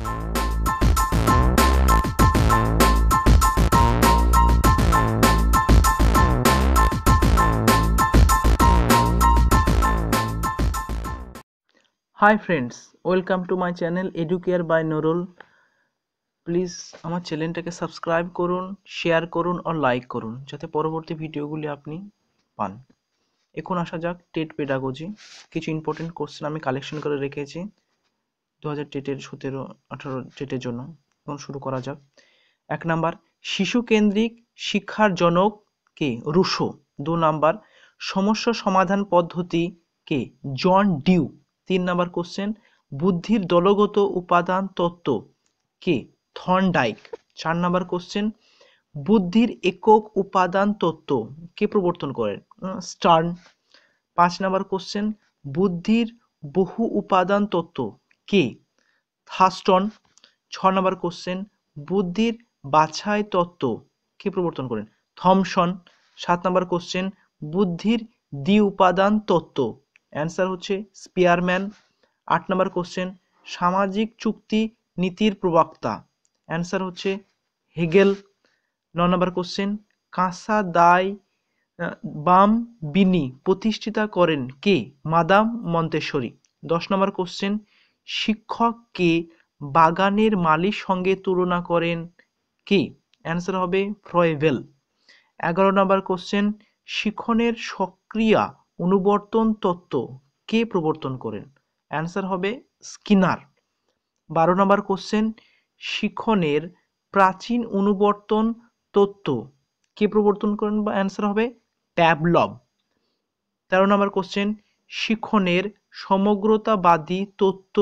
Hi friends, welcome to my channel Educare by Nurul. Please আমার চ্যানেলটাকে subscribe করুন, share করুন আর লাইক করুন যাতে পরবর্তী ভিডিওগুলি আপনি পান। এখন আসা যাক টেট পেডাগজি। কিছু ইম্পর্টেন্ট কোশ্চেন আমি কালেকশন করে রেখেছি 2000 টেটের 17-18 টেটের জন্য। এখন শুরু করা যাক। 1 নাম্বার, শিশু কেন্দ্রিক শিক্ষার জনক কে? রুশো। 2 নাম্বার, সমস্যা সমাধান পদ্ধতি কে? John Dewey. 3 নাম্বার কোশ্চেন, বুদ্ধির দলগত উপাদান তত্ত্ব কে? থর্নডাইক। 4 নাম্বার কোশ্চেন, বুদ্ধির একক উপাদান তত্ত্ব কে প্রবর্তন করেন? স্টার্ন। 5 নাম্বার কোশ্চেন, বুদ্ধির বহু উপাদান তত্ত্ব কে? থার্স্টন। 6 নাম্বার কোশ্চেন, বুদ্ধির বাছাই তত্ত্ব কে প্রবর্তন করেন? থমসন। 7 নাম্বার কোশ্চেন, বুদ্ধির দ্বি উপাদান তত্ত্ব, অ্যান্সার হচ্ছে স্পিয়ারম্যান। 8 নাম্বার কোশ্চেন, সামাজিক চুক্তি নীতির প্রবক্তা, অ্যান্সার হচ্ছে হেগেল। 9 নাম্বার কোশ্চেন, কাঁসা দায় বাম বিনি প্রতিষ্ঠিতা করেন কে? Madam Montessori. 10 নম্বর কোশ্চেন, শিক্ষককে বাগানের মালির সঙ্গে তুলনা করেন কে? অ্যান্সার হবে ফ্রয়েবেল। 11 নম্বর কোশ্চেন, শিখনের সক্রিয়া অনুবর্তন তত্ত্ব কে প্রবর্তন করেন? অ্যান্সার হবে স্কিনার। 12 নম্বর কোশ্চেন, শিখনের প্রাচীন অনুবর্তন তত্ত্ব কে প্রবর্তন করেন? বা অ্যান্সার হবে প্যাভলভ। 13 নম্বর কোশ্চেন, শিখনের সমগ্রতাবাদী তত্ত্ব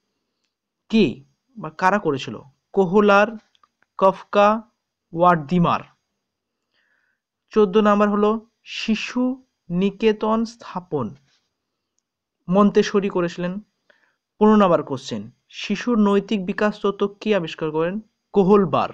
কে বা কারা করেছিল? কোহলার, কফকা, ওয়ার্দিমার। 14 নাম্বার হলো শিশু নিকেতন স্থাপন, মন্তেশ্বরী করেছিলেন। 15 নাম্বার কোশ্চেন, শিশুর নৈতিক বিকাশ তত্ত্ব কে আবিষ্কার করেন? কোহলবার্গ।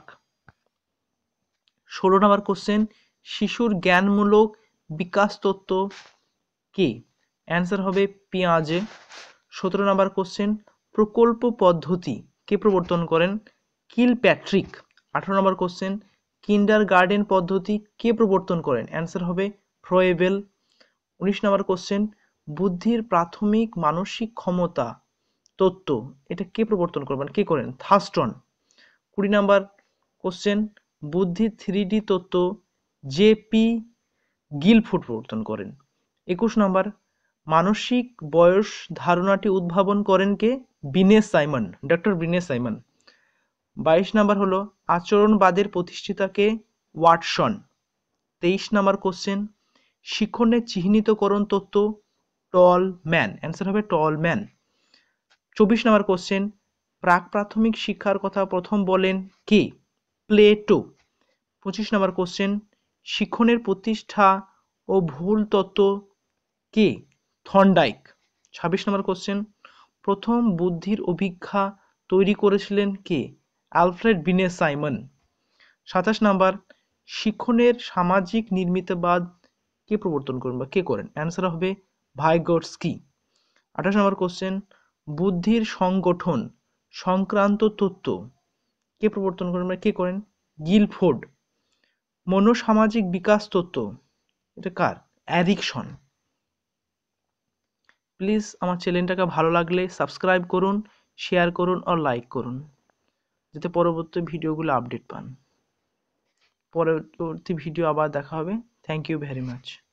16 নাম্বার কোশ্চেন, শিশুর জ্ঞানমূলক বিকাশ তত্ত্ব কে? অ্যান্সার হবে পিয়াজে। 17 নাম্বার কোশ্চেন, প্রকল্প পদ্ধতি কে প্রবর্তন করেন? কিলপ্যাট্রিক। 18 নম্বর কোশ্চেন, কিন্ডারগার্টেন পদ্ধতি কে প্রবর্তন করেন? অ্যান্সার হবে ফ্রয়েবেল। 19 নম্বর কোশ্চেন, বুদ্ধির প্রাথমিক মানসিক ক্ষমতা তত্ত্ব, এটা কে প্রবর্তন করবেন? কে করেন? থার্স্টন। 20 নম্বর কোশ্চেন, বুদ্ধির 3D তত্ত্ব জে.পি. গিলফোর্ড প্রবর্তন করেন। 21 নম্বর, মানসিক বয়স ধারণাটি উদ্ভাবন করেন কে? Binet Simon, doctor Binet Simon. 22 number হলো আচরণবাদের প্রতিষ্ঠাতাকে? ওয়াটসন। 23 নাম্বার কোশ্চেন, শিখনের চিহ্নিতকরণ তত্ত্ব টলম্যান, অ্যান্সার হবে টলম্যান। 24 নাম্বার কোশ্চেন, প্রাক প্রাথমিক শিক্ষার কথা প্রথম বলেন কে? প্লেটো। 25 নাম্বার কোশ্চেন, শিখনের প্রতিষ্ঠা ও ভুল তত্ত্ব কে? থর্নডাইক। 26 নম্বর কোশ্চেন, প্রথম বুদ্ধির অভিজ্ঞা তৈরি করেছিলেন কে? Alfred Binet Simon. 27 নাম্বার, শিখনের সামাজিক নির্মিতবাদ কে প্রবর্তন করেন বা কে করেন? অ্যান্সার হবে ভাইগটস্কি। 28 নম্বর কোশ্চেন, বুদ্ধির সংগঠন সংক্রান্ত তত্ত্ব কে প্রবর্তন করেন বা কে করেন? গিলফোর্ড। মনোসামাজিক বিকাশ তত্ত্ব, এটা কার? অ্যারিকসন। প্লিজ আমার চ্যানেলটাকে ভালো লাগলে সাবস্ক্রাইব করুন, শেয়ার করুন আর লাইক করুন যাতে পরবর্তী ভিডিওগুলো আপডেট পান। পরবর্তী ভিডিও আবার দেখা হবে। Thank you very much.